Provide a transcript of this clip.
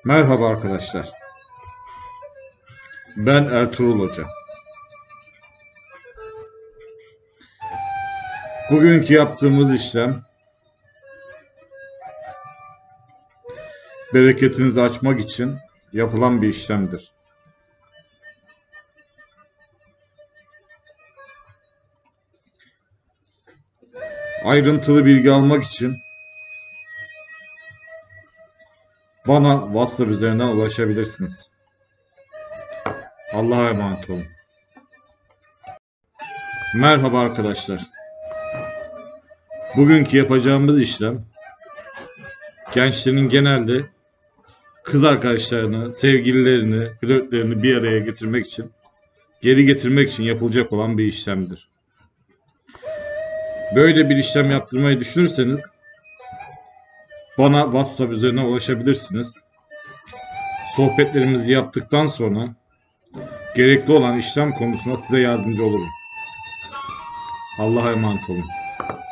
Merhaba arkadaşlar. Ben Ertuğrul Hoca. Bugünkü yaptığımız işlem bereketinizi açmak için yapılan bir işlemdir. Ayrıntılı bilgi almak için bana WhatsApp üzerinden ulaşabilirsiniz. Allah'a emanet olun. Merhaba arkadaşlar. Bugünkü yapacağımız işlem gençlerin genelde kız arkadaşlarını, sevgililerini, flörtlerini bir araya getirmek için, geri getirmek için yapılacak olan bir işlemdir. Böyle bir işlem yaptırmayı düşünürseniz bana WhatsApp üzerinden ulaşabilirsiniz. Sohbetlerimizi yaptıktan sonra gerekli olan işlem konusunda size yardımcı olurum. Allah'a emanet olun.